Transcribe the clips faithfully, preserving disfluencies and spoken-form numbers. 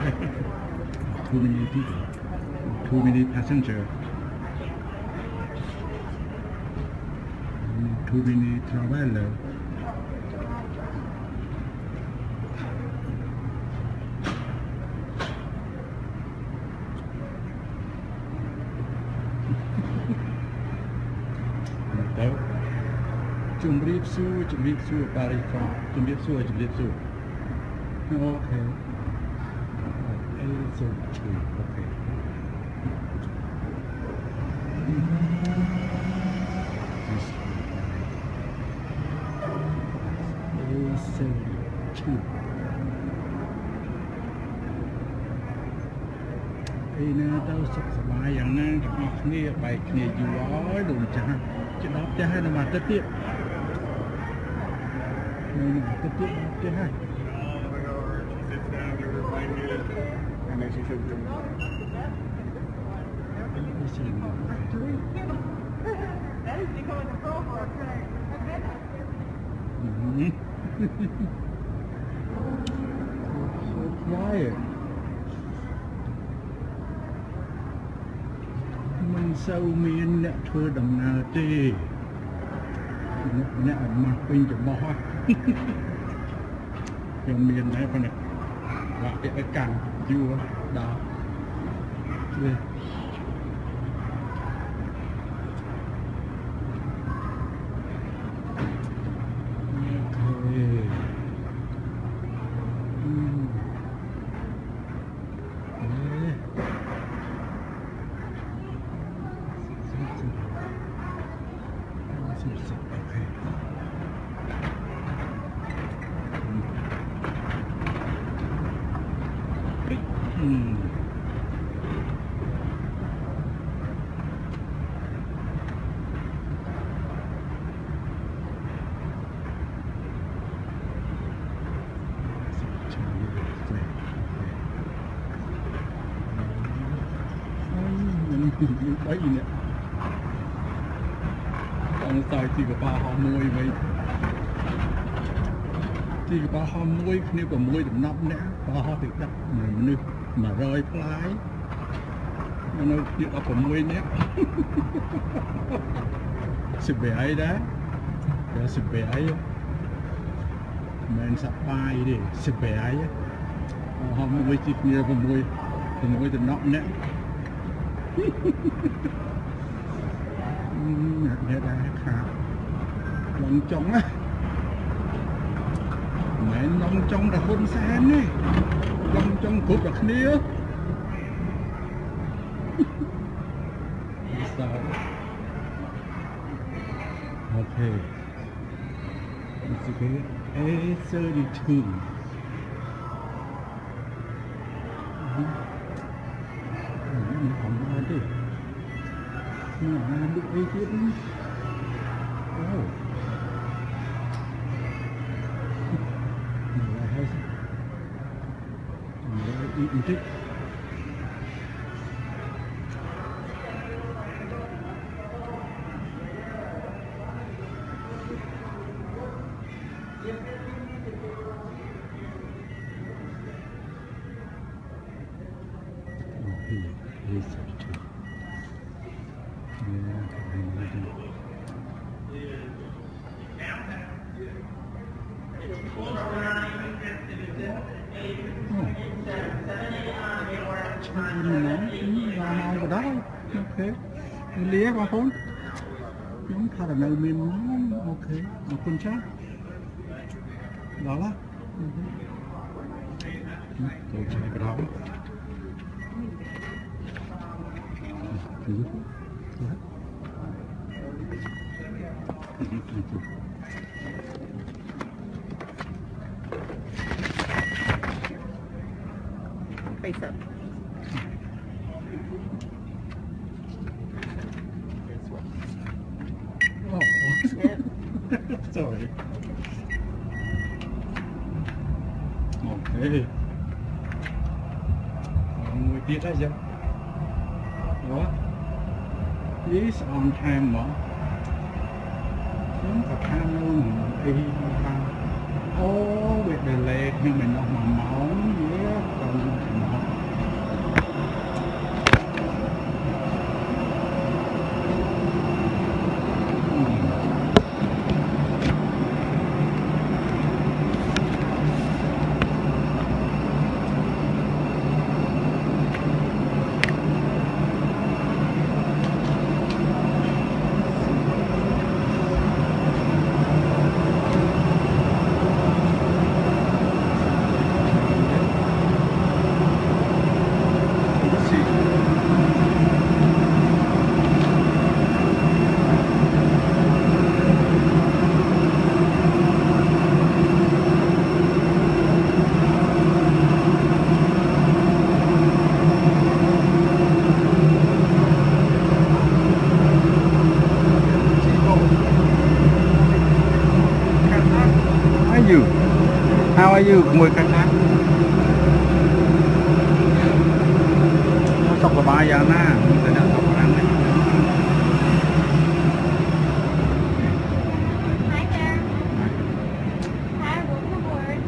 Too many people. Too many passengers. Too many travelers. Đâu? Chum riêng su, chum riêng su ở Paris, France. Chum riêng su, chum riêng su. Okay. So true. Okay. So true. Khi nào tao sắp bàiอย่างนั้นกับอีกนี่ไปเนี่ยอยู่ร้อยดูจ้าจะดับจะให้น้ำมันตะเกียบนี่น้ำมันตะเกียบจะให้ And then she said, mm-hmm. So quiet. Mình sâu miên nè thưa đầm nào tê nè mà quên cho bỏ trong miền này con này là cái càng chưa đó đây. Hmm. Bởi gì nè còn xài thì có ba họ môi vậy thì có ba họ môi nếu có môi thì nắp nè ba họ thì đắp mà nước mà rơi lái nó chỉ có có môi nè sự bể ấy đó cái sự bể ấy mình sắp bay đi sự bể ấy họ môi chỉ nhiều có môi thì môi thì nắp nè nghe đây khá lòng trống á mẹ lòng trống là hôn xe nè lòng trống cốt là khía sao ok it's okay eight thirty-two không ai đi mà được ý kiến oh này hay này ý ý thích He's so true. Yeah, I do. Vào đó ok lia vào hôn chúng ta là nơi mình ok một con chắc đó là tôi chạy cái đó Face up. Oh, yeah. Sorry. Okay. Người tiết ra chưa? Đó. This on time mà. Chúng ta tham luôn đi ta. Ô, việc đề lệ nhưng mình nó mà máu nhé, còn How are you មួយខាងណាសុខសប្បាយយ៉ាងណាតែអ្នកសុខខាងនេះ Hi there. Hi, welcome aboard.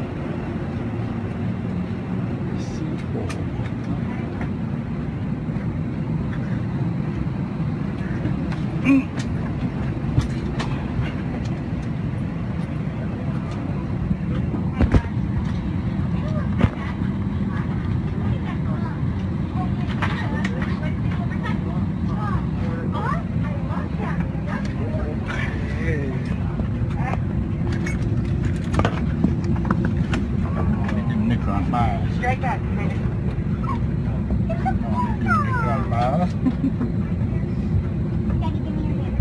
Straight back. Daddy, give me your hand.